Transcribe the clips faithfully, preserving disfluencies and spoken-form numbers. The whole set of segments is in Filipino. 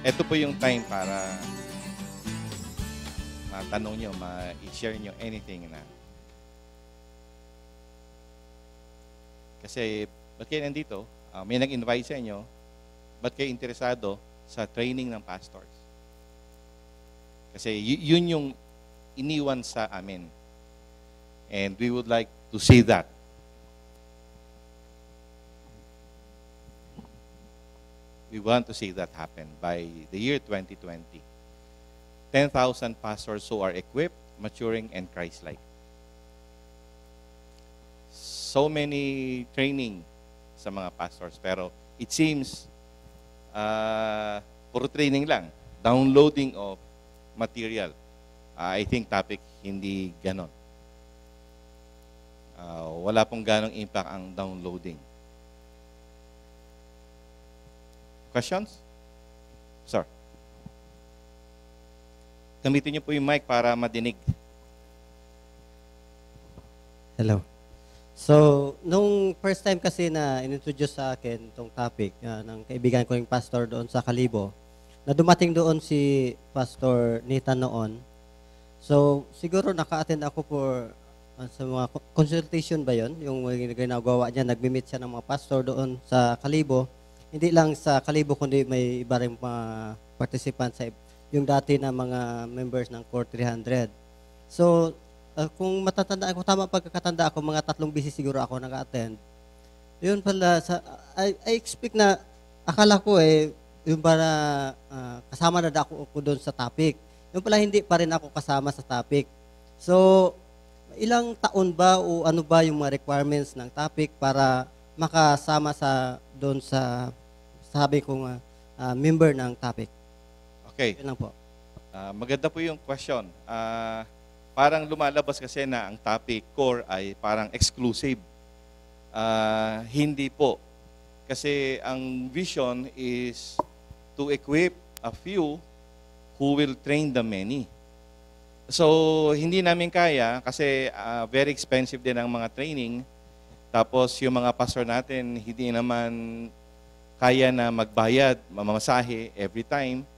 ito po yung time para matanong nyo, ma-share nyo anything na. Kasi, ba't kayo nandito? Uh, may nag-invite sa inyo, ba't kayo interesado sa training ng pastors? Kasi y- yun yung iniwan sa amin. And we would like to see that. We want to see that happen by the year twenty twenty. ten thousand pastors who are equipped, maturing, and Christ-like. So many training sa mga pastors, pero it seems uh, puro training lang, downloading of material. Uh, I think topic hindi ganon. Uh, wala pong ganong impact ang downloading. Questions? Sir. Gamitin niyo po yung mic para madinig. Hello. So, nung first time kasi na inintroduce sa akin itong topic uh, ng kaibigan ko yung pastor doon sa Kalibo, na dumating doon si Pastor Nathan noon. So, siguro naka-attend ako for uh, sa mga consultation ba yon, yung ginagawa niya, nagmi-meet siya ng mga pastor doon sa Kalibo. Hindi lang sa Kalibo, kundi may iba rin mga participants sa yung dati na mga members ng Core three hundred. So, uh, kung matatanda ako, tama pagkakatanda ako, mga tatlong bisis siguro ako nag-attend. Yun pala, sa, I, I expect na, akala ko eh, yung para uh, kasama na ako, ako doon sa topic. Yung pala hindi pa rin ako kasama sa topic. So, ilang taon ba o ano ba yung mga requirements ng topic para makasama sa doon sa sabi kong uh, uh, member ng topic? Okay. Yun lang po. Uh, maganda po yung question. Uh, parang lumalabas kasi na ang topic core ay parang exclusive. Uh, hindi po. Kasi ang vision is to equip a few who will train the many. So, hindi namin kaya kasi uh, very expensive din ang mga training. Tapos yung mga pastor natin, hindi naman kaya na magbayad, mamamasahe every time.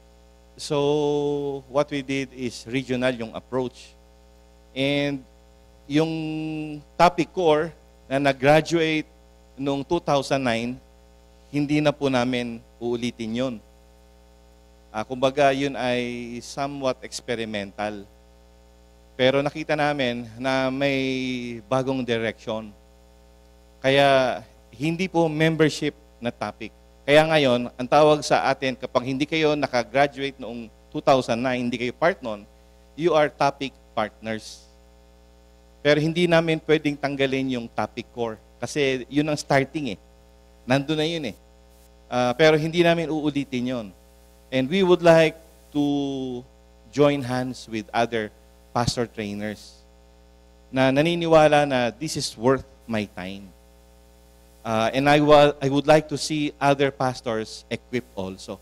So, what we did is regional yung approach. And yung topic core na nag-graduate noong two thousand nine, hindi na po namin uulitin yun. Uh, kumbaga, yun ay somewhat experimental. Pero nakita namin na may bagong direction. Kaya hindi po membership na topic. Kaya ngayon, ang tawag sa atin, kapag hindi kayo nakagraduate noong two thousand nine, hindi kayo part nun, you are topic partners. Pero hindi namin pwedeng tanggalin yung topic core. Kasi yun ang starting eh. Nandun na yun eh. Uh, pero hindi namin uulitin yun. And we would like to join hands with other pastor trainers na naniniwala na this is worth my time. Uh, and I, wa- I would like to see other pastors equipped also.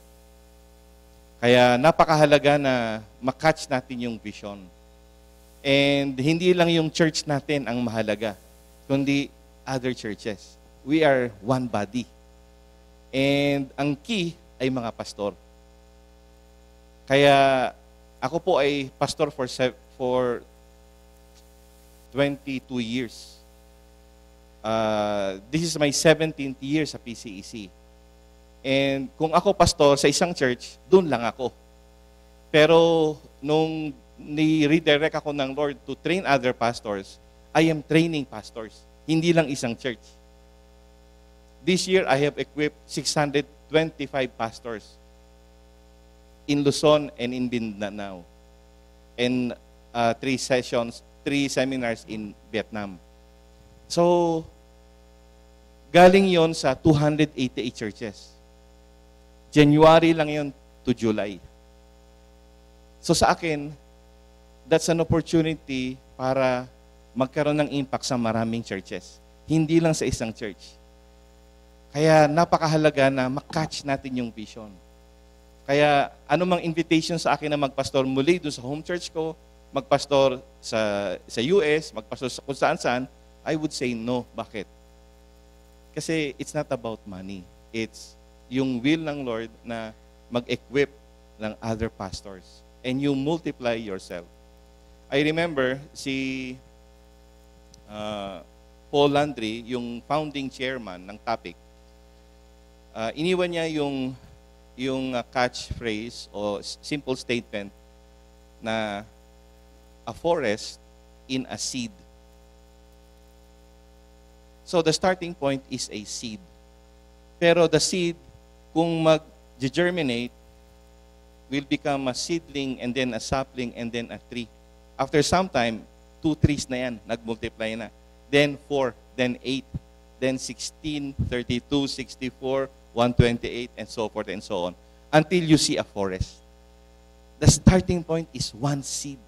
Kaya napakahalaga na makatch natin yung vision. And hindi lang yung church natin ang mahalaga, kundi other churches. We are one body. And ang key ay mga pastor. Kaya ako po ay pastor for for twenty-two years. Uh, this is my seventeenth year sa P C E C. And kung ako pastor sa isang church, doon lang ako. Pero nung ni-redirect ako ng Lord to train other pastors, I am training pastors. Hindi lang isang church. This year, I have equipped six hundred twenty-five pastors in Luzon and in Mindanao. And uh, three sessions, three seminars in Vietnam. So, galing yon sa two hundred eighty-eight churches. January lang yon to July. So sa akin, that's an opportunity para magkaroon ng impact sa maraming churches. Hindi lang sa isang church. Kaya napakahalaga na makatch natin yung vision. Kaya anumang invitation sa akin na magpastor muli doon sa home church ko, magpastor sa, sa U S, magpastor sa kung saan-saan, I would say no. Bakit? Kasi it's not about money. It's yung will ng Lord na mag-equip ng other pastors. And you multiply yourself. I remember si uh, Paul Landry, yung founding chairman ng topic, uh, iniwan niya yung, yung uh, catchphrase o simple statement na a forest in a seed. So the starting point is a seed. Pero the seed, kung mag-germinate, will become a seedling and then a sapling and then a tree. After some time, two trees na yan, nag-multiply na. Then four, then eight, then sixteen, thirty-two, sixty-four, one twenty-eight, and so forth and so on. Until you see a forest. The starting point is one seed.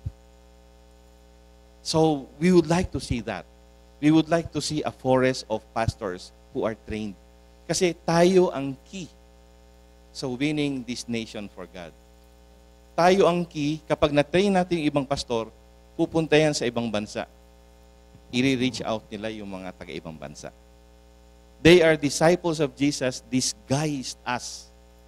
So we would like to see that. We would like to see a forest of pastors who are trained. Kasi tayo ang key sa winning this nation for God. Tayo ang key, kapag na-train natin yung ibang pastor, pupunta yan sa ibang bansa. I-reach out nila yung mga taga-ibang bansa. They are disciples of Jesus disguised as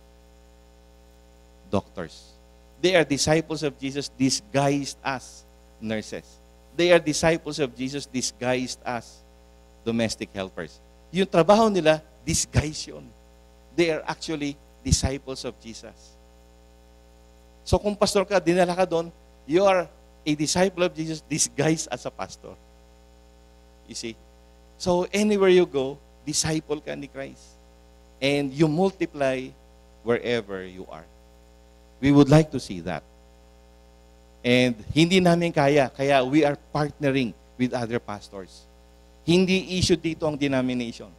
doctors. They are disciples of Jesus disguised as nurses. They are disciples of Jesus disguised as domestic helpers. Yung trabaho nila, disguise yun. They are actually disciples of Jesus. So kung pastor ka, dinala ka doon, you are a disciple of Jesus disguised as a pastor. You see? So anywhere you go, disciple ka ni Christ. And you multiply wherever you are. We would like to see that. And hindi namin kaya, kaya we are partnering with other pastors. Hindi issue dito ang denomination.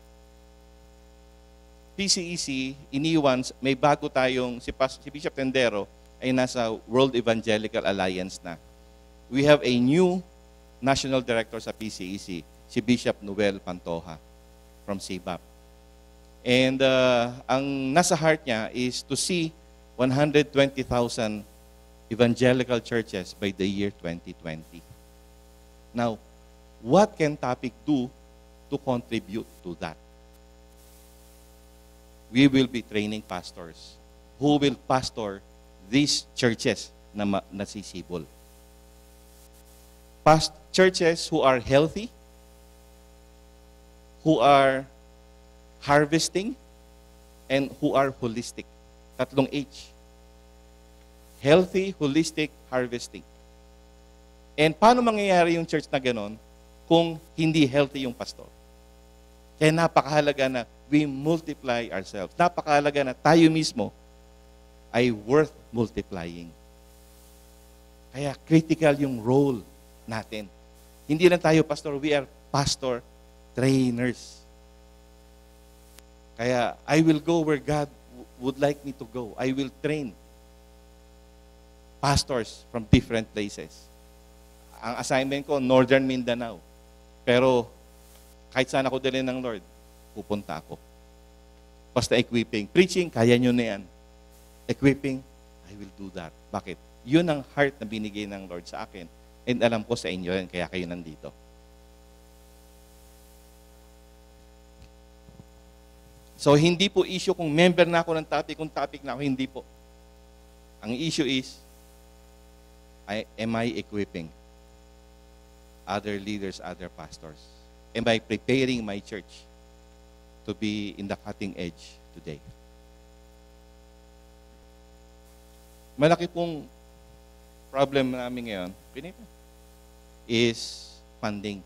P C E C, iniwan, may bago tayong, si, Pas, si Bishop Tendero ay nasa World Evangelical Alliance na. We have a new national director sa P C E C, si Bishop Noel Pantoja from C B A P. And uh, ang nasa heart niya is to see one hundred twenty thousand evangelical churches by the year twenty twenty. Now, what can Topic do to contribute to that? We will be training pastors who will pastor these churches na nasisibol. Past churches who are healthy, who are harvesting, and who are holistic. Tatlong H. Healthy, holistic, harvesting. And paano mangyayari yung church na ganon kung hindi healthy yung pastor? Kaya napakahalaga na we multiply ourselves. Napakahalaga na tayo mismo ay worth multiplying. Kaya critical yung role natin. Hindi lang tayo pastor, we are pastor trainers. Kaya I will go where God would like me to go. I will train pastors from different places. Ang assignment ko, Northern Mindanao. Pero kahit saan ako dalhin ng Lord, pupunta ako. Basta equipping. Preaching, kaya nyo na yan. Equipping, I will do that. Bakit? Yun ang heart na binigay ng Lord sa akin. And alam ko sa inyo yan, kaya kayo nandito. So, hindi po issue kung member na ako ng topic, kung topic na ako, hindi po. Ang issue is, I, am I equipping other leaders, other pastors? Am I preparing my church to be in the cutting edge today? Malaki pong problem namin ngayon is funding.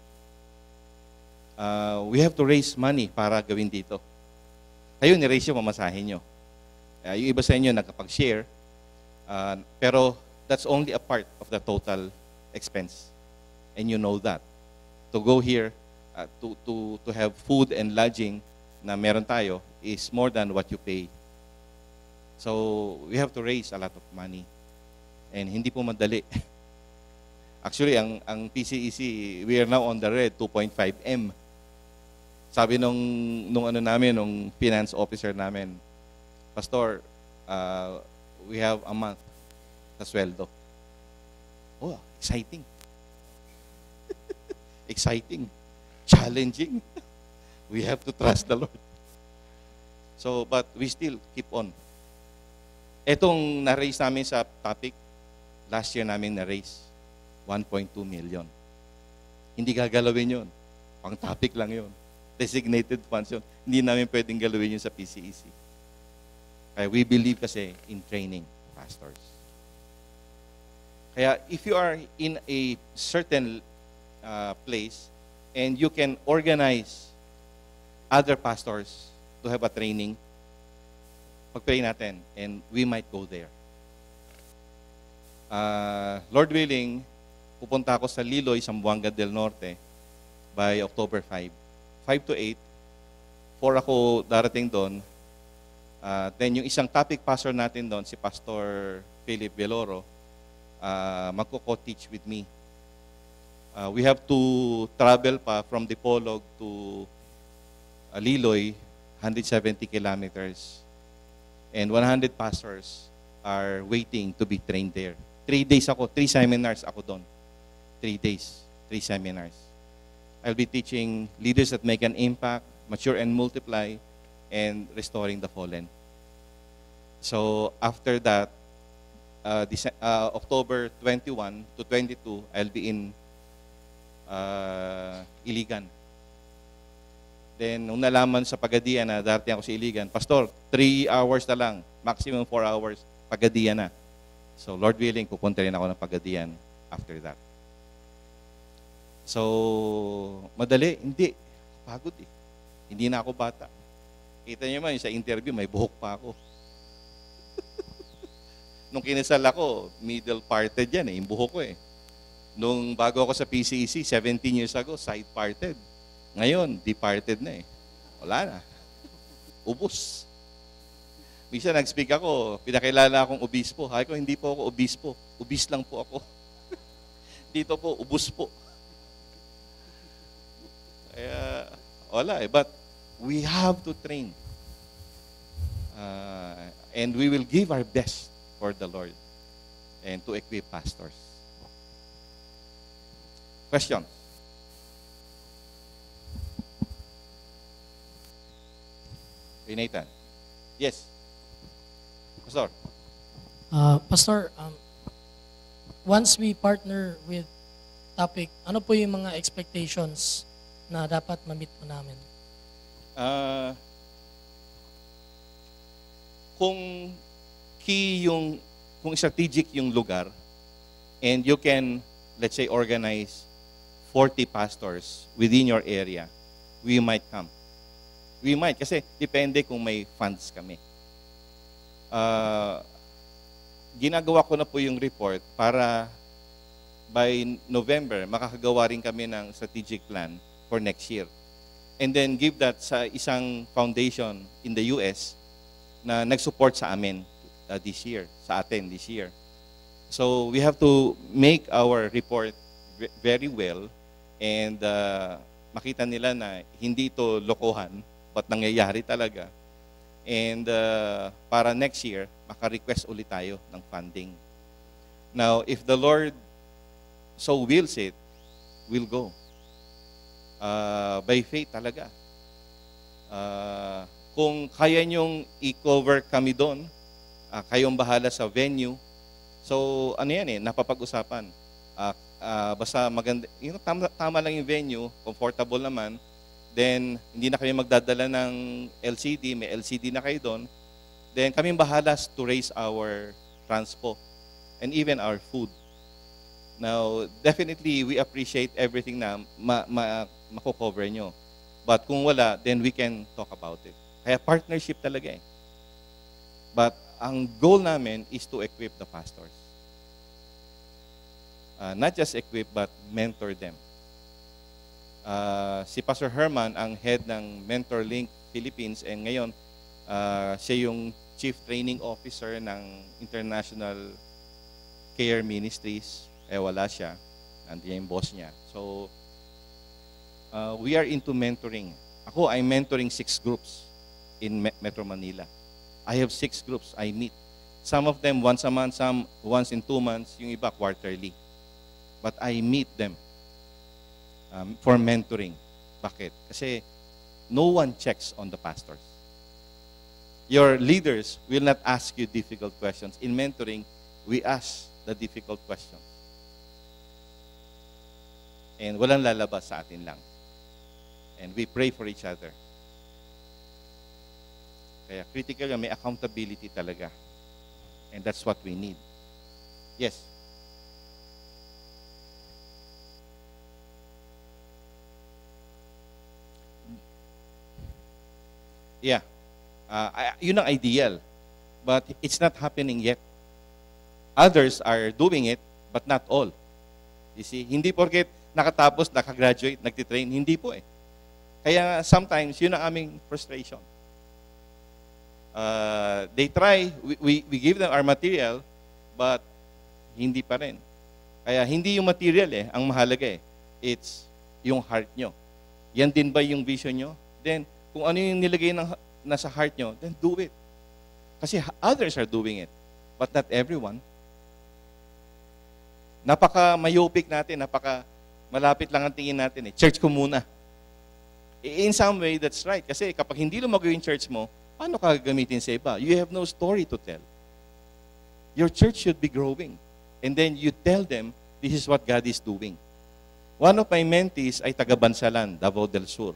Uh, we have to raise money para gawin dito. Kayo, ni-raise yung mamasahin nyo. Uh, yung iba sa inyo nagkapag-share, uh, pero that's only a part of the total expense. And you know that. To go here, uh, to, to, to have food and lodging na meron tayo is more than what you pay. So, we have to raise a lot of money. And hindi po madali. Actually, ang, ang P C E C, we are now on the red, two point five M. Sabi nung, nung ano namin, nung finance officer namin, Pastor, uh, we have a month sa sweldo. Oh, exciting. Exciting. Challenging. We have to trust the Lord. So, but we still keep on. Etong na-raise namin sa topic, last year namin na-raise, one point two million. Hindi gagalawin yun. Pang topic lang yun. Designated funds yun. Hindi namin pwedeng galawin yun sa P C E C. Kaya we believe kasi in training pastors. Kaya if you are in a certain uh, place and you can organize other pastors to have a training, pag-pray natin and we might go there. Uh, Lord willing, pupunta ako sa Liloy, Zamboanga del Norte by October fifth. five to eight, four ako darating doon. Uh, then yung isang topic pastor natin doon, si Pastor Philip Veloro, uh, magko-co-teach with me. Uh, we have to travel pa from Dipolog to uh, Liloy, one hundred seventy kilometers. And one hundred pastors are waiting to be trained there. Three days ako, three seminars ako doon. Three days, three seminars. I'll be teaching leaders that make an impact, mature and multiply, and restoring the fallen. So after that, uh, Dece- uh, October twenty-first to twenty-second, I'll be in uh, Iligan. Then, nung nalaman sa Pagadian na darating ako sa Iligan, Pastor, three hours na lang, maximum four hours, Pagadian na. So, Lord willing, pupunta rin ako ng Pagadian after that. So, madali? Hindi. Pagod eh. Hindi na ako bata. Kita niyo man, sa interview, may buhok pa ako. Nung kinasal ako, middle parted yan eh, yung buhok ko eh. Nung bago ako sa P C E C, seventeen years ago, side parted. Ngayon, departed na eh. Wala na. Ubus. Minsan nag-speak ako, pinakilala akong obispo. Hay ko, hindi po ako obispo. Ubis lang po ako. Dito po, ubus po. Kaya, wala eh. But we have to train. Uh, and we will give our best for the Lord and to equip pastors. Question? Okay, Nathan. Yes. Pastor. Uh, Pastor, um, once we partner with topic, ano po yung mga expectations na dapat ma-meet po namin? Uh, kung key yung, kung strategic yung lugar, and you can, let's say, organize forty pastors within your area, we might come. We might, kasi depende kung may funds kami. Uh, ginagawa ko na po yung report para by November, makakagawa rin kami ng strategic plan for next year. And then give that sa isang foundation in the U S na nag-support sa amin uh, this year, sa atin this year. So we have to make our report very well and uh, makita nila na hindi ito lokohan, but nangyayari talaga. And uh, para next year, maka-request ulit tayo ng funding. Now, if the Lord so wills it, we'll go. Uh, by faith talaga. Uh, kung kaya nyong i-cover kami doon, uh, kayong bahala sa venue. So, ano yan eh, napapag-usapan. Uh, uh, basta maganda, you know, tama, tama lang yung venue, comfortable naman, then hindi na kami magdadala ng L C D, may L C D na kayo doon, then kami bahala to raise our transpo and even our food. Now, definitely, we appreciate everything na ma, ma, mako-cover nyo. But kung wala, then we can talk about it. Kaya partnership talaga eh. But ang goal namin is to equip the pastors. Uh, not just equip, but mentor them. Uh, si Pastor Herman ang head ng Mentor Link Philippines and ngayon uh, siya yung Chief Training Officer ng International Care Ministries. Eh wala siya. Nandiyan yung boss niya. So, uh, we are into mentoring. Ako, I'm mentoring six groups in Metro Manila. I have six groups I meet. Some of them once a month, some once in two months, yung iba quarterly. But I meet them. Um, for mentoring. Bakit? Kasi no one checks on the pastors. Your leaders will not ask you difficult questions. In mentoring, we ask the difficult questions. And walang lalabas sa atin lang. And we pray for each other. Kaya critical, may accountability talaga. And that's what we need. Yes? Yeah. Uh, I- yun ang ideal. But it's not happening yet. Others are doing it, but not all. You see, hindi porket nakatapos, nakagraduate, nagtitrain, hindi po eh. Kaya sometimes, yun ang aming frustration. Uh, they try, we, we, we give them our material, but hindi pa rin. Kaya hindi yung material eh, ang mahalaga eh. It's yung heart nyo. Yan din ba yung vision nyo? Then, kung ano yung nilagay ng, nasa heart nyo, then do it. Kasi others are doing it, but not everyone. Napaka myopic natin, napaka malapit lang ang tingin natin eh. Church ko muna. In some way, that's right. Kasi kapag hindi lumago yung church mo, paano ka gagamitin sa iba? You have no story to tell. Your church should be growing. And then you tell them, this is what God is doing. One of my mentees ay taga Bansalan, Davao del Sur.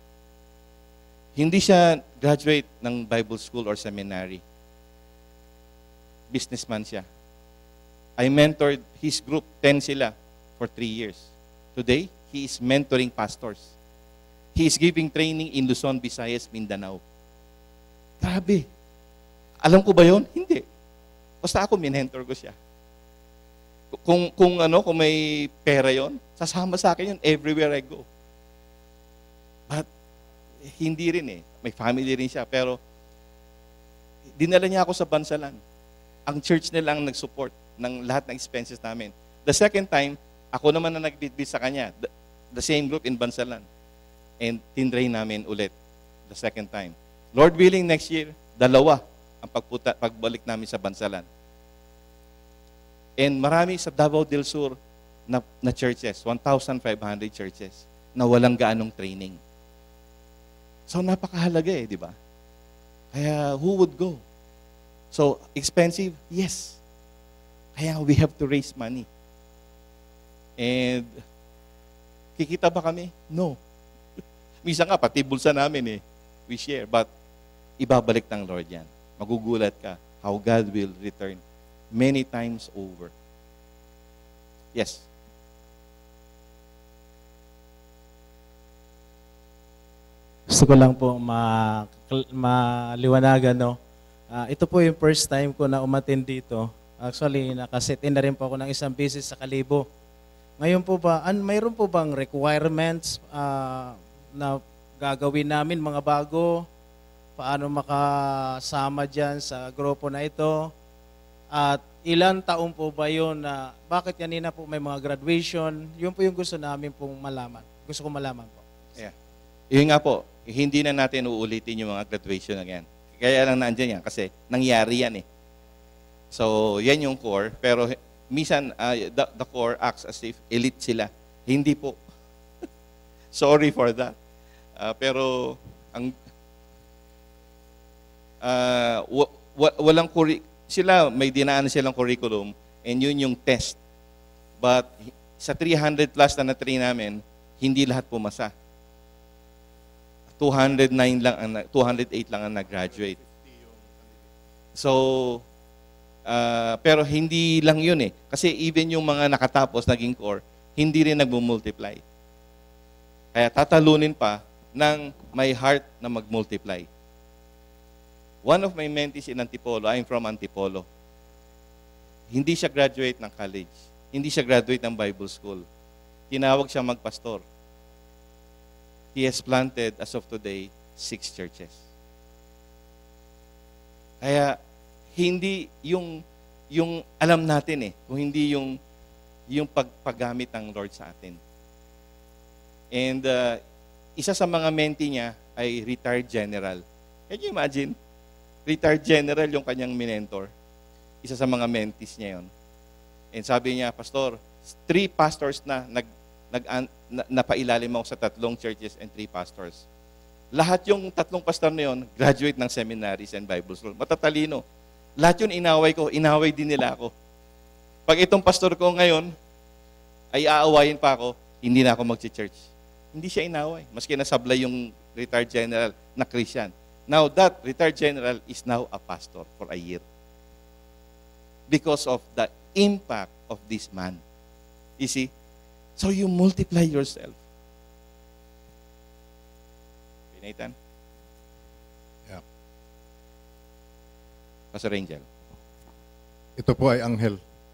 Hindi siya graduate ng Bible school or seminary. Businessman siya. I mentored his group, ten sila, for three years. Today, he is mentoring pastors. He is giving training in Luzon, Visayas, Mindanao. Grabe. Alam ko ba yun? Hindi. Basta ako, minentor ko siya. Kung, kung, ano, kung may pera yon, sasama sa akin yun everywhere I go. But, hindi rin eh. May family rin siya. Pero, dinala niya ako sa Bansalan. Ang church nila ang nag-support ng lahat ng expenses namin. The second time, ako naman na nagbitbit sa kanya. The, the same group in Bansalan. And tinrain namin ulit the second time. Lord willing, next year, dalawa ang pagputa, pagbalik namin sa Bansalan. And marami sa Davao del Sur na, na churches, one thousand five hundred churches, na walang gaanong training. So, napakahalaga eh, di ba? Kaya, who would go? So, expensive? Yes. Kaya, we have to raise money. And, kikita ba kami? No. Minsan nga, pati bulsa namin eh. We share. But, ibabalik ng Lord yan. Magugulat ka how God will return many times over. Yes. Gusto ko lang po ma maliwanagan, no? Uh, ito po yung first time ko na umattend dito. Actually, nakaset in na rin po ako ng isang business sa Kalibo. Ngayon po ba, an, mayroon po bang requirements uh, na gagawin namin mga bago? Paano makasama dyan sa grupo na ito? At ilan taon po ba yun na, bakit kanina po may mga graduation? Yun po yung gusto namin pong malaman. Gusto ko malaman po. Yeah. Yun nga po, hindi na natin uulitin yung mga graduation na yan. Kaya lang nandiyan yan kasi nangyari yan eh. So, yan yung core. Pero minsan, uh, the, the core acts as if elite sila. Hindi po. Sorry for that. Uh, pero, ang uh, w- w- walang curriculum. Sila, may dinaanan silang curriculum and yun yung test. But sa three hundred plus na na-train namin, hindi lahat pumasa. two hundred nine lang ang two hundred eight lang ang nag-graduate. So uh, pero hindi lang 'yun eh. Kasi even yung mga nakatapos naging core, hindi rin nagmo-multiply. Kaya tatalunin pa ng may heart na mag-multiply. One of my mentees in Antipolo, I'm from Antipolo. Hindi siya graduate ng college. Hindi siya graduate ng Bible school. Tinawag siya magpastor. He has planted, as of today, six churches. Kaya, hindi yung, yung alam natin eh, kung hindi yung, yung pagpagamit ng Lord sa atin. And uh, isa sa mga mentee niya ay retired general. Can you imagine? Retired general yung kanyang mentor. Isa sa mga mentees niya yun. And sabi niya, Pastor, three pastors na nag, nag, na, napailalim ako sa tatlong churches and three pastors. Lahat yung tatlong pastor na yun, graduate ng seminaries and Bible school. Matatalino. Lahat yun inaway ko, inaway din nila ako. Pag itong pastor ko ngayon, ay aawayin pa ako, hindi na ako mag-church. Hindi siya inaway. Maski nasablay yung retired general na Christian. Now that retired general is now a pastor for a year. Because of the impact of this man. You see? So you multiply yourself. Okay, Nathan? Yeah. Pastor Angel. Ito po ay anghel.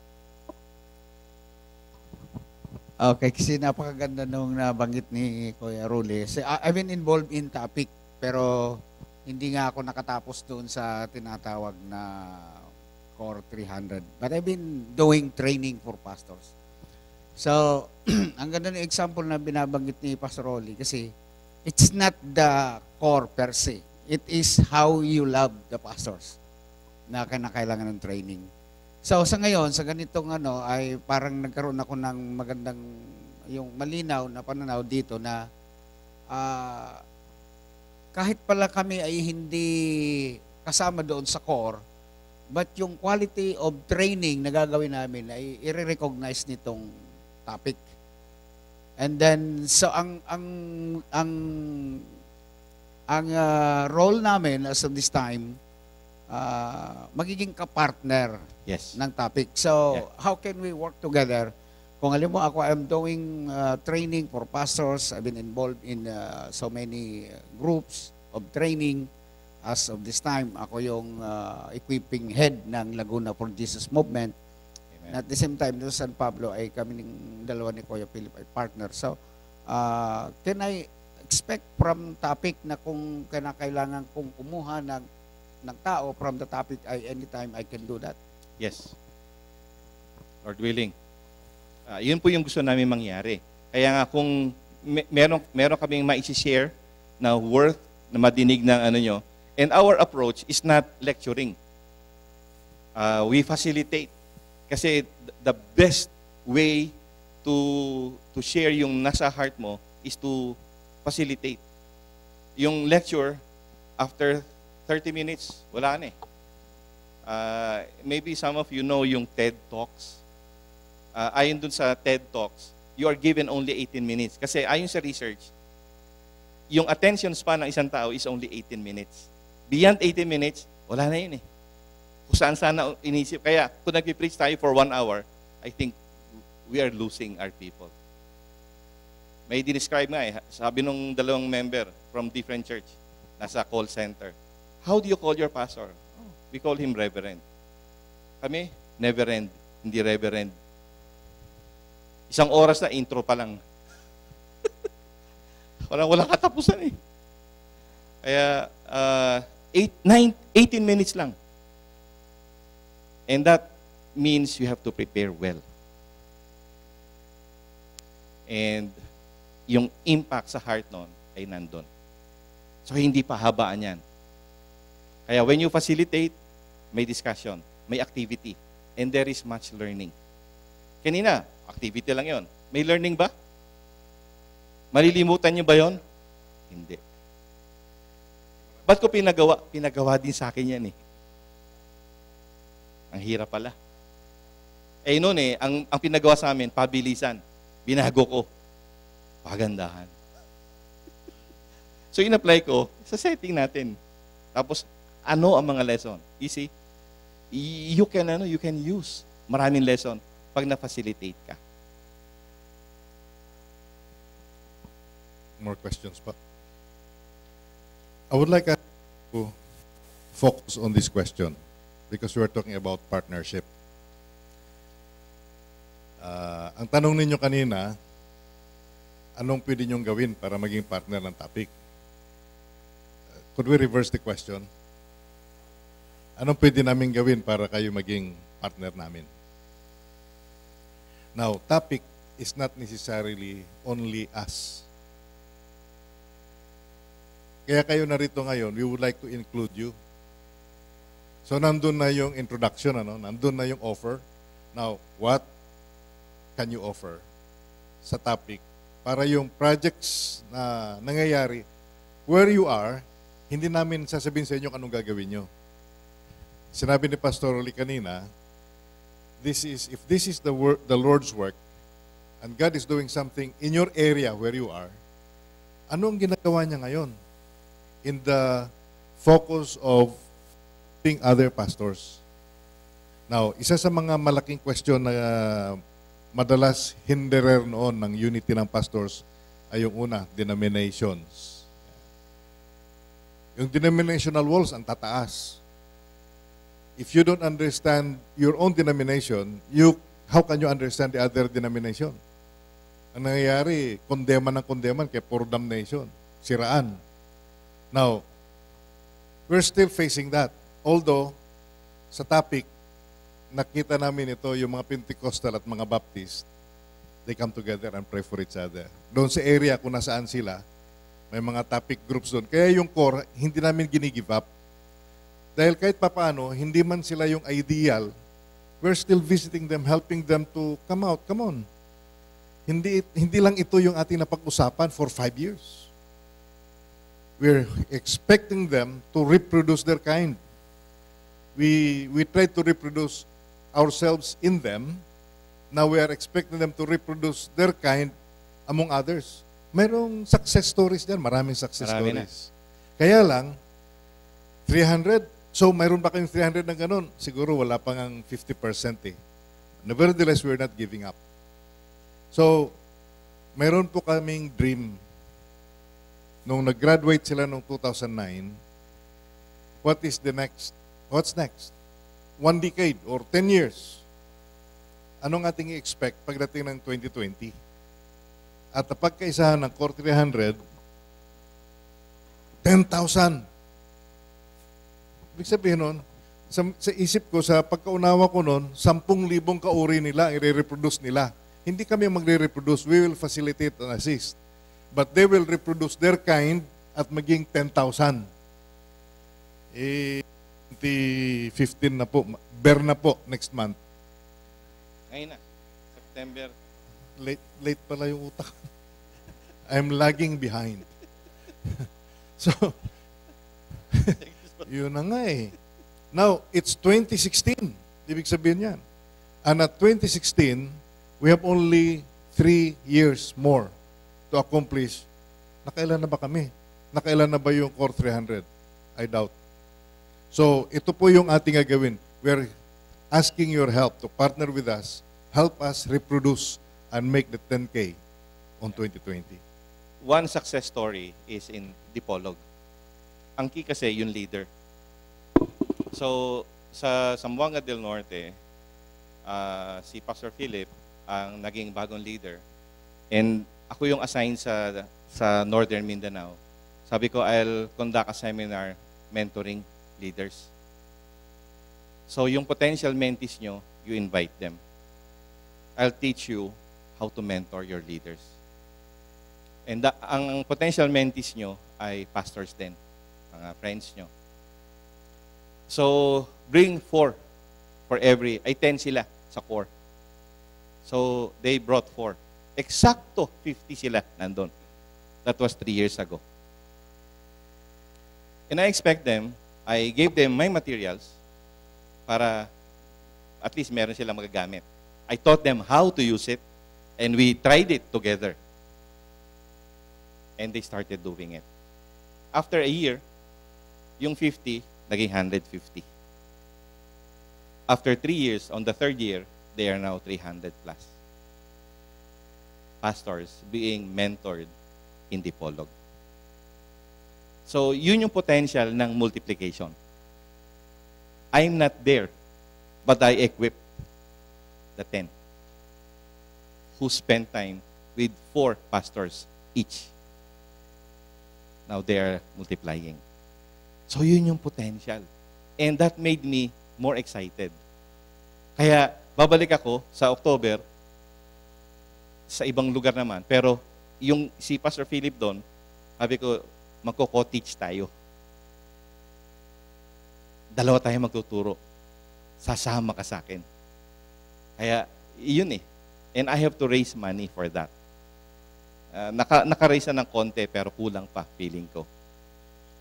Okay, kasi napakaganda nung nabanggit ni Kuya Rule. So, I- I've been involved in topic, pero hindi nga ako nakatapos doon sa tinatawag na Core three hundred. But I've been doing training for pastors. So, ang ganda ng example na binabanggit ni Pastor Rolly kasi it's not the core per se. It is how you love the pastors na kinakailangan ng training. So sa ngayon, sa ganitong ano, ay parang nagkaroon ako ng magandang, yung malinaw na pananaw dito na ah, kahit pala kami ay hindi kasama doon sa core, but yung quality of training na gagawin namin ay i-recognize nitong topic. And then, so ang, ang, ang, ang ah, role namin as of this time, ah, magiging kapartner Yes. ng topic. So, Yeah. how can we work together? Kung alam mo, ako, I'm doing uh, training for pastors. I've been involved in uh, so many uh, groups of training. As of this time, ako yung uh, equipping head ng Laguna for Jesus Movement. Amen. At the same time, doon sa San Pablo, ay kami ng dalawa ni Kuya Philip ay partner. So, uh, can I expect from topic na kung kailangan kong kumuha ng, ng tao from the topic, ay anytime I can do that? Yes. Lord willing. Ah, yun po yung gusto namin mangyari. Kaya nga kung me- meron, meron kaming ma-share na worth na madinig ng ano nyo, and our approach is not lecturing. Ah, we facilitate. Kasi th- the best way to to share yung nasa heart mo is to facilitate. Yung lecture, after thirty minutes, wala na eh. Uh, maybe some of you know yung TED Talks. Uh, ayon dun sa TED Talks, you are given only eighteen minutes. Kasi ayon sa research, yung attention span ng isang tao is only eighteen minutes. Beyond eighteen minutes, wala na yun eh. Kung saan sana inisip. Kaya kung nag-preach tayo for one hour, I think we are losing our people. May describe nga eh. Sabi nung dalawang member from different church, nasa call center. How do you call your pastor? We call him Reverend. Kami, never end, hindi Reverend. Isang oras na intro pa lang. walang walang katapusan eh. Kaya, uh, eight, nine, eighteen minutes lang. And that means you have to prepare well. And yung impact sa heart nun ay nandun. So, hindi pa habaan yan. Kaya when you facilitate, may discussion, may activity, and there is much learning. Kanina, activity lang yon. May learning ba? Malilimutan niyo ba yon? Hindi. Ba't ko pinagawa? Pinagawa din sa akin yan eh. Ang hirap pala. Eh noon eh, ang, ang pinagawa sa amin, pabilisan. Binago ko. Pagandahan. So in-apply ko sa setting natin. Tapos, ano ang mga lesson? You see? You can, ano, you can use maraming lesson pag na-facilitate ka. More questions pa? I would like us to focus on this question because we are talking about partnership. Uh, ang tanong ninyo kanina, anong pwede nyong gawin para maging partner ng topic? Uh, could we reverse the question? Anong pwede namin gawin para kayo maging partner namin? Now, topic is not necessarily only us. Kaya kayo narito ngayon, we would like to include you. So, nandun na yung introduction, ano? Nandun na yung offer. Now, what can you offer sa topic para yung projects na nangyayari where you are, hindi namin sasabihin sa inyo kung anong gagawin nyo. Sinabi ni Pastor Oli kanina, this is, if this is the, work, the Lord's work, and God is doing something in your area where you are, anong ginagawa niya ngayon? In the focus of being other pastors. Now, isa sa mga malaking question na uh, madalas hinderer noon ng unity ng pastors ay yung una, denominations. Yung denominational walls ang tataas. If you don't understand your own denomination, you how can you understand the other denomination? Ang nangyayari, kondeman ng kondeman kaya for damnation, siraan. Now, we're still facing that. Although, sa topic, nakita namin ito, yung mga Pentecostal at mga Baptist, they come together and pray for each other. Doon sa area kung nasaan sila, may mga topic groups doon. Kaya yung core, hindi namin ginigive up. Dahil kahit papaano, hindi man sila yung ideal, we're still visiting them, helping them to come out. Come on. Hindi, hindi lang ito yung ating napag-usapan for five years. We're expecting them to reproduce their kind. We, we try to reproduce ourselves in them. Now we are expecting them to reproduce their kind among others. Mayroong success stories dyan. Maraming success Marami stories. Kaya lang, three hundred. So mayroon ba kayong three hundred ng ganun? Siguro wala pang ang fifty percent eh. Nevertheless, we're not giving up. So, mayroon po kaming dream. Nung nag-graduate sila noong two thousand nine, what is the next? What's next? One decade or ten years. Anong ating i-expect pagdating ng twenty twenty? At ang pagkaisahan ng Core three hundred, ten thousand. Ibig sabihin nun, sa, sa isip ko, sa pagkaunawa ko nun, sampung libong kauri nila, i-reproduce nila. Hindi kami magre-reproduce. We will facilitate and assist. But they will reproduce their kind at maging ten thousand. Eh, twenty fifteen na po. Bear na po next month. Ngayon na, September. Late, late pala yung utak. I'm lagging behind. So, yun na nga eh. Now, it's twenty sixteen. Ibig sabihin yan. And at twenty sixteen, we have only three years more to accomplish. Nakailan na ba kami? Nakailan na ba yung Core three hundred? I doubt. So, ito po yung ating gagawin. We're asking your help to partner with us. Help us reproduce and make the ten K on twenty twenty. One success story is in Dipolog. Ang key kasi yung leader. So, sa Zamboanga del Norte, uh, si Pastor Philip ang naging bagong leader. And ako yung assigned sa sa Northern Mindanao. Sabi ko, I'll conduct a seminar mentoring leaders. So, yung potential mentees nyo, you invite them. I'll teach you how to mentor your leaders. And da, ang potential mentees nyo ay pastors din, mga friends nyo. So, bring four for every, ay ten sila sa core. So, they brought four. Eksakto fifty sila nandun. That was three years ago. And I expect them, I gave them my materials para at least meron silang magagamit. I taught them how to use it, and we tried it together. And they started doing it. After a year, yung fifty, naging one hundred fifty. After three years, on the third year, they are now three hundred plus. Pastors being mentored in Dipolog. So, yun yung potential ng multiplication. I'm not there, but I equip the ten who spend time with four pastors each. Now they are multiplying. So yun yung potential. And that made me more excited. Kaya babalik ako sa October sa ibang lugar naman. Pero yung si Pastor Philip doon, sabi ko, magko-co-teach tayo. Dalawa tayo magtuturo. Sasama ka sa akin. Kaya yun eh. And I have to raise money for that. Uh, naka, naka-raise na ng konti pero kulang pa, feeling ko.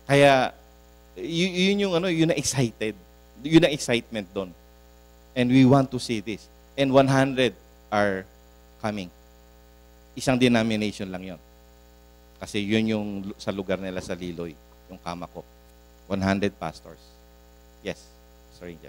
Kaya, y- yun yung ano, yun na excited. Yun ang excitement doon. And we want to see this. And one hundred are coming. Isang denomination lang yon. Kasi yun yung lu- sa lugar nila sa Liloy, yung Kamako. one hundred pastors. Yes, Sir Angel.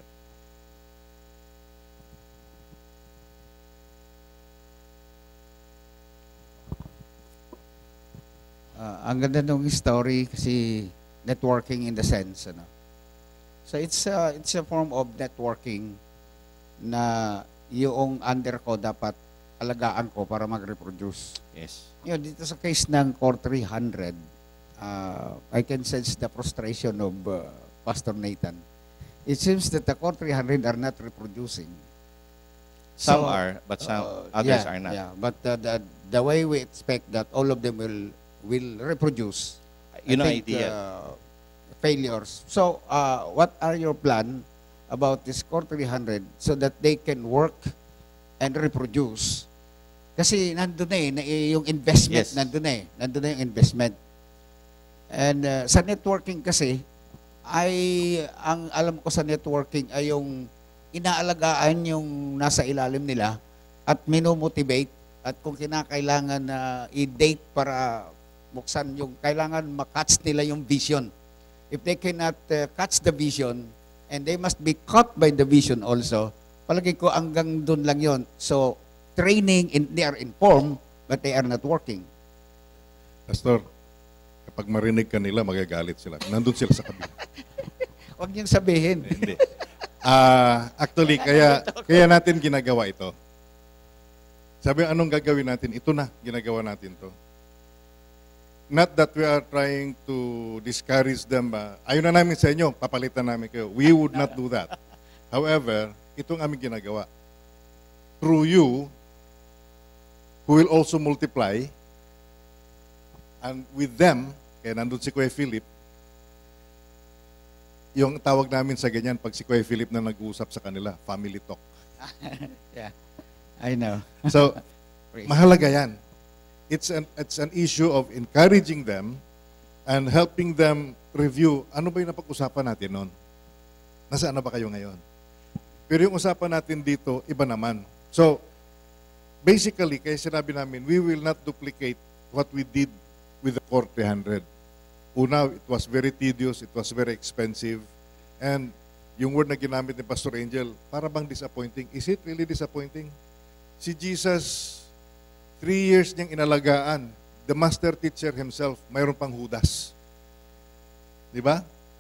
Ah, ang ganda ng story kasi networking in the sense, ano. So it's a, it's a form of networking na yung under ko dapat alagaan ko para mag-reproduce. Yes. Yun, dito sa case ng Core three hundred, uh, I can sense the frustration of uh, Pastor Nathan. It seems that the Core three hundred are not reproducing. Some So, are, but some Uh, others yeah, are not. Yeah, but uh, the, the way we expect that all of them will will reproduce, Yun I ang think, idea. uh, failures. So, uh, what are your plan about this Core three hundred so that they can work and reproduce? Kasi nandun na eh, na, eh, yung investment Yes. nandun na eh. Nandun na yung investment. And uh, sa networking kasi, ay, ang alam ko sa networking ay yung inaalagaan yung nasa ilalim nila at minomotivate at kung kinakailangan na i-date para buksan yung, kailangan makatch nila yung vision. If they cannot uh, catch the vision, and they must be caught by the vision also, palagi ko hanggang doon lang yon. So, training, in, they are informed, but they are not working. Pastor, kapag marinig ka nila, magagalit sila. Nandun sila sa kabila. Huwag niyong sabihin. Hindi. Ah, actually, kaya kaya natin ginagawa ito. Sabi, anong gagawin natin? Ito na, ginagawa natin to. Not that we are trying to discourage them. Uh, ayun na namin sa inyo, papalitan namin kayo. We would not do that. However, itong aming ginagawa. Through you, who will also multiply, and with them, kaya nandun si Kuya Philip, yung tawag namin sa ganyan, pag si Kuya Philip na nag-uusap sa kanila, family talk. Yeah, I know. So, Praise. mahalaga yan. It's an, it's an issue of encouraging them and helping them review, ano ba yung napag-usapan natin noon? Nasaan na ba kayo ngayon? Pero yung usapan natin dito, iba naman. So, basically, kaya sinabi namin, we will not duplicate what we did with the Core three hundred. Una, it was very tedious, it was very expensive, and yung word na ginamit ni Pastor Angel, para bang disappointing? Is it really disappointing? Si Jesus, three years niyang inalagaan, the master teacher himself, mayroon pang Judas. Di ba?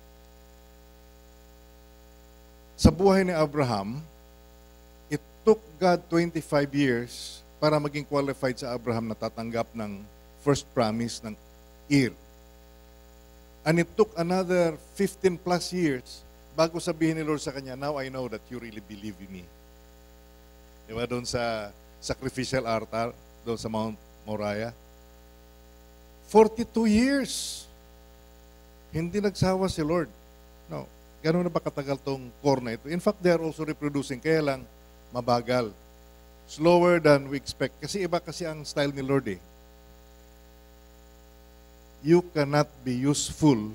Sa buhay ni Abraham, it took God twenty-five years para maging qualified sa Abraham na tatanggap ng first promise ng Ir. And it took another fifteen plus years bago sabihin ni Lord sa kanya, now I know that you really believe in me. Di ba? Doon sa sacrificial altar, doon sa Mount Moriah. forty-two years. Hindi nagsawa si Lord. No. Gano'n na ba katagal tong core na ito? In fact, they are also reproducing. Kaya lang, mabagal. Slower than we expect. Kasi iba kasi ang style ni Lord eh. You cannot be useful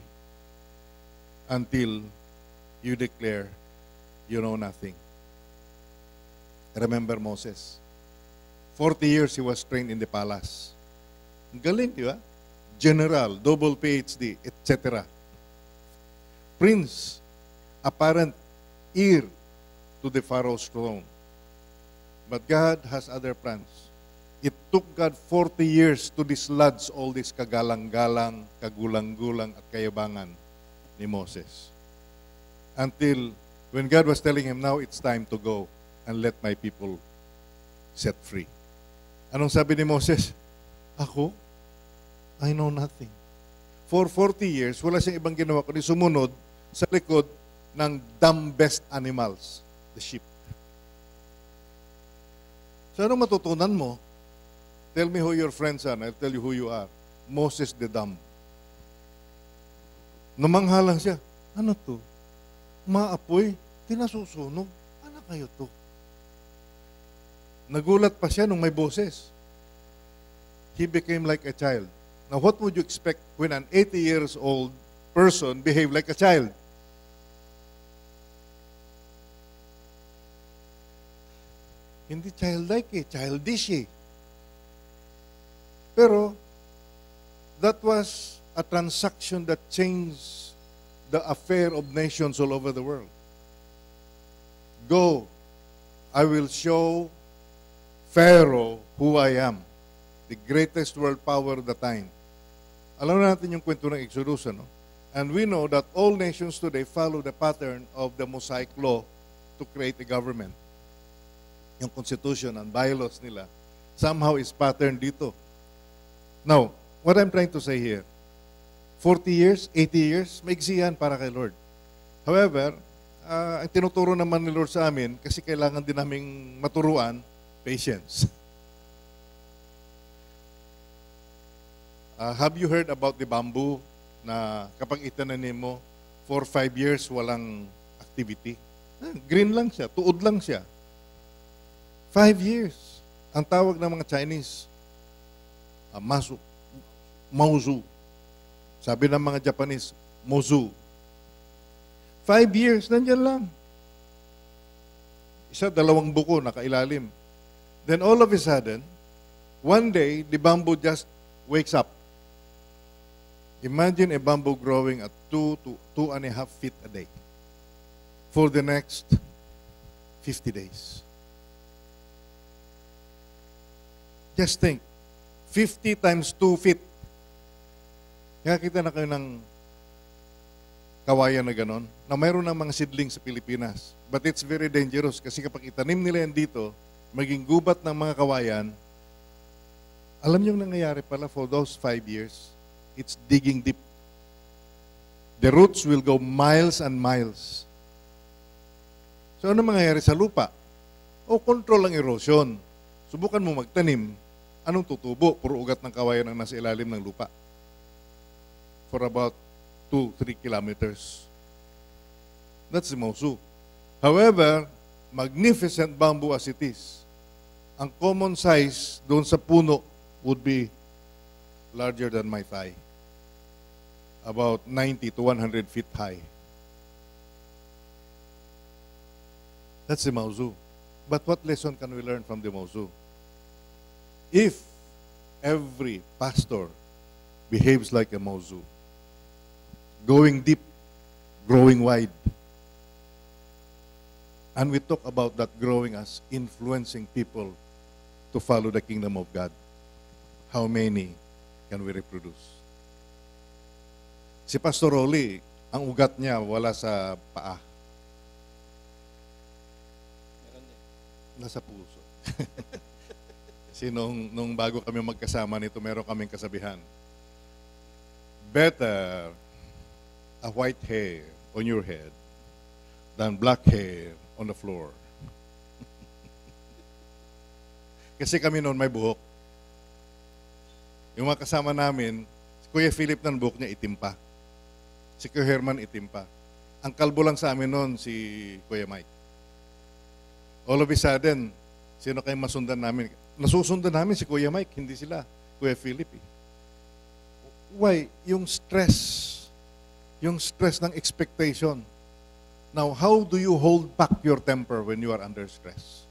until you declare you know nothing. Remember Moses. forty years he was trained in the palace. Ang galing, di ba? General, double P H D, et cetera. Prince, apparent heir to the Pharaoh's throne. But God has other plans. It took God forty years to dislodge all this kagalang-galang, kagulang-gulang at kayabangan ni Moses. Until when God was telling him, now it's time to go and let my people set free. Anong sabi ni Moses? Ako? I know nothing. For forty years, wala siyang ibang ginawa kundi sumunod sa likod ng dumbest animals, the sheep. So anong matutunan mo? Tell me who your friends are, and I'll tell you who you are. Moses the dumb. Namangha lang siya. Ano to? Maapoy, tinasusunog. Ano kayo to? Nagulat pa siya nung may boses. He became like a child. Now, what would you expect when an eighty years old person behave like a child. Hindi childlike eh, childish eh. Pero, that was a transaction that changed the affair of nations all over the world. Go, I will show Pharaoh who I am, the greatest world power of the time. Alam natin yung kwento ng Exodus, no? And we know that all nations today follow the pattern of the Mosaic law to create a government. Yung constitution and bylaws nila somehow is patterned dito. Now, what I'm trying to say here, forty years, eighty years, maigsi yan para kay Lord. However, uh, ang tinuturo naman ni Lord sa amin, kasi kailangan din naming maturuan, patience. Uh, have you heard about the bamboo na kapag itananim mo, for five years walang activity? Ah, green lang siya, tuod lang siya. Five years. Ang tawag ng mga Chinese, uh, masu, mauzu. Sabi ng mga Japanese, mozu. Five years, nandyan lang. Isa, dalawang buko, nakailalim. Then all of a sudden, one day, the bamboo just wakes up. Imagine a bamboo growing at two to two and a half feet a day for the next fifty days. Just think, fifty times two feet. Nakakita na kayo ng kawayan na ganon, na mayroon ng mga seedling sa Pilipinas. But it's very dangerous kasi kapag itanim nila yan dito, maging gubat ng mga kawayan, alam niyo yung nangyayari pala for those five years, it's digging deep. The roots will go miles and miles. So ano mangyayari sa lupa? O control ang erosion. Subukan mo magtanim, anong tutubo? Puro ugat ng kawayan ang nasa ilalim ng lupa. For about two, three kilometers. That's the Mosu. However, magnificent bamboo as it is, ang common size doon sa puno would be larger than my thigh. About ninety to one hundred feet high. That's the Mosu. But what lesson can we learn from the Mosu? If every pastor behaves like a Mosu, going deep, growing wide, and we talk about that growing as influencing people to follow the kingdom of God, how many can we reproduce? Si Pastor Rolly, ang ugat niya wala sa paa. Nasa puso. Kasi nung, nung bago kami magkasama nito, meron kaming kasabihan. Better a white hair on your head than black hair on the floor. Kasi kami noon may buhok. Yung mga kasama namin, si Kuya Philip ng buhok niya itim pa. Si Kuya Herman itim pa. Ang kalbo lang sa amin noon si Kuya Mike. All of a sudden, sino kayong masundan namin? Nasusundan namin si Kuya Mike, hindi sila. Kuya Philip eh. Why? Yung stress. Yung stress ng expectation. Now, how do you hold back your temper when you are under stress?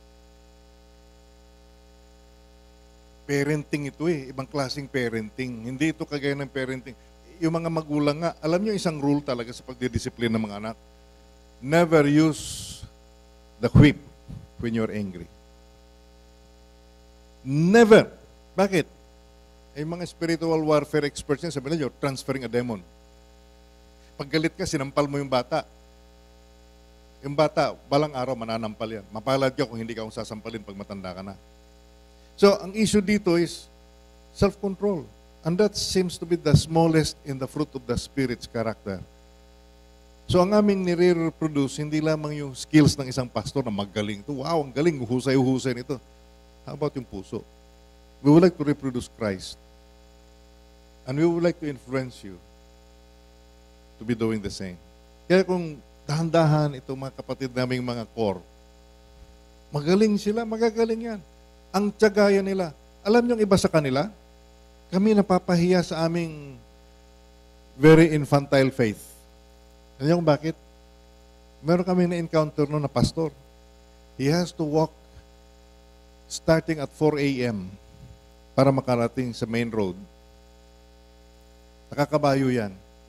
Parenting ito eh. Ibang klaseng parenting. Hindi ito kagaya ng parenting. Yung mga magulang nga, alam niyo isang rule talaga sa pagdidisiplina ng mga anak. Never use the whip when you're angry. Never. Bakit? Ay mga spiritual warfare experts yan, sabi na you're transferring a demon. Pag galit ka, sinampal mo yung bata. Yung bata, balang araw mananampal yan. Mapalad ka kung hindi ka kung sasampalin pag matanda ka na. So, ang issue dito is self-control. And that seems to be the smallest in the fruit of the Spirit's character. So, ang aming nire-reproduce, hindi lamang yung skills ng isang pastor na magaling. Ito, wow, ang galing, husay-husay nito. How about yung puso? We would like to reproduce Christ. And we would like to influence you to be doing the same. Kaya kung dahan-dahan itong mga kapatid naming mga core, magaling sila, magagaling yan. Ang tiyagaya nila. Alam niyong iba sa kanila, kami napapahiya sa aming very infantile faith. Alam niyo kung bakit? Meron kami na-encounter noon na pastor. He has to walk starting at four a.m. para makarating sa main road. Nakakabayo yan.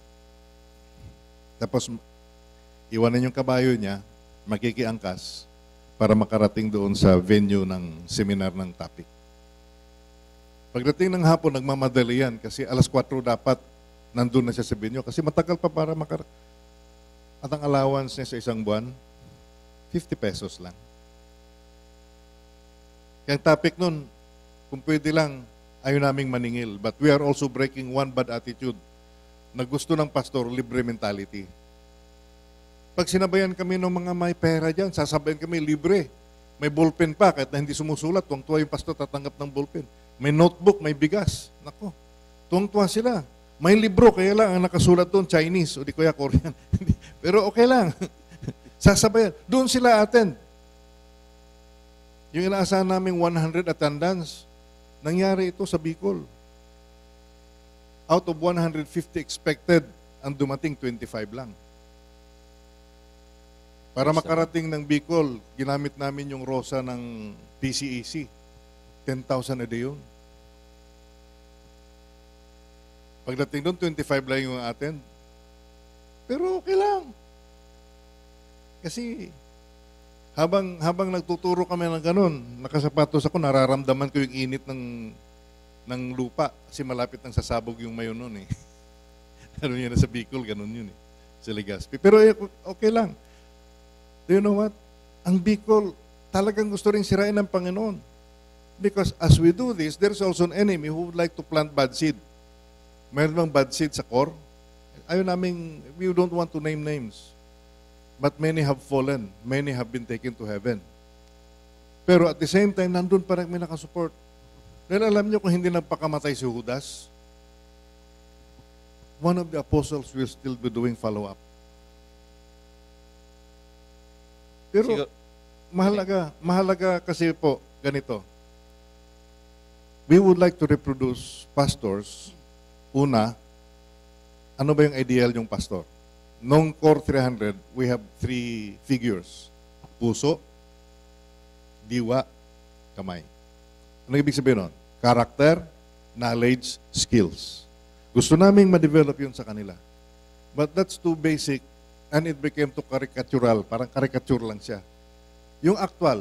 Tapos, iwanan yung kabayo niya, makikiangkas para makarating doon sa venue ng seminar ng topic. Pagdating ng hapon, nagmamadali yan kasi alas kwatro dapat nandun na siya sa venue kasi matagal pa para makarating. At ang allowance niya sa isang buwan, fifty pesos lang. Kaya ang topic nun, kung pwede lang, ayaw naming maningil. But we are also breaking one bad attitude na gusto ng pastor, libre mentality. Pag sinabayan kami ng mga may pera dyan, sasabayan kami libre. May ballpen pa, kahit na hindi sumusulat, tuwang-tuwa yung pastor tatanggap ng ballpen. May notebook, may bigas. Nako, tuwang-tuwa sila. May libro, kaya lang ang nakasulat doon, Chinese, o di kaya Korean. Pero okay lang. Sasabayan. Doon sila attend. Yung inaasahan namin one hundred attendance, nangyari ito sa Bicol. Out of one hundred fifty expected, ang dumating twenty-five lang. Para makarating ng Bicol, ginamit namin yung rosa ng P C A C. ten thousand a day yun. Pagdating doon, twenty-five lang yung attend. Pero okay lang. Kasi habang habang nagtuturo kami ng ganun, nakasapatos ako, nararamdaman ko yung init ng ng lupa kasi malapit nang sasabog yung mayon noon eh. Ano yun na sa Bicol, ganun yun eh. Sa Legazpi. Pero okay lang. Do you know what? Ang Bicol, talagang gusto rin sirain ng Panginoon. Because as we do this, there's also an enemy who would like to plant bad seed. Mayroon bang bad seed sa core? Ayaw namin, we don't want to name names. But many have fallen. Many have been taken to heaven. Pero at the same time, nandun pa rin may nakasupport. Dahil alam niyo kung hindi nagpakamatay si Judas, one of the apostles will still be doing follow-up. Pero Sigur- mahalaga, mahalaga kasi po, ganito. We would like to reproduce pastors. Una, ano ba yung ideal yung pastor? Nung Core three hundred, we have three figures. Puso, diwa, kamay. Ano ibig sabihin nun? Character, knowledge, skills. Gusto naming ma-develop yun sa kanila. But that's too basic and it became too caricatural. Parang caricature lang siya. Yung actual,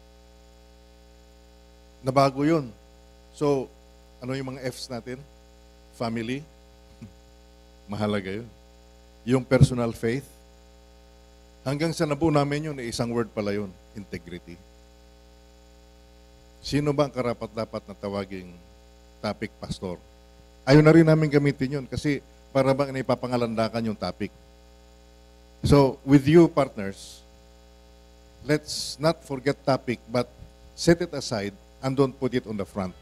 nabago yun. So, ano yung mga F's natin? Family, mahalaga yun. Yung personal faith, hanggang sa nabuo namin yun, isang word pala yun, integrity. Sino ba ang karapat-dapat na tawaging topic pastor? Ayaw na rin namin gamitin yun kasi para bang naipapangalandakan yung topic. So, with you partners, let's not forget topic but set it aside and don't put it on the front.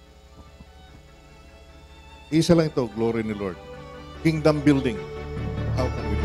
Isa lang ito, glory ni Lord. Kingdom building. How can we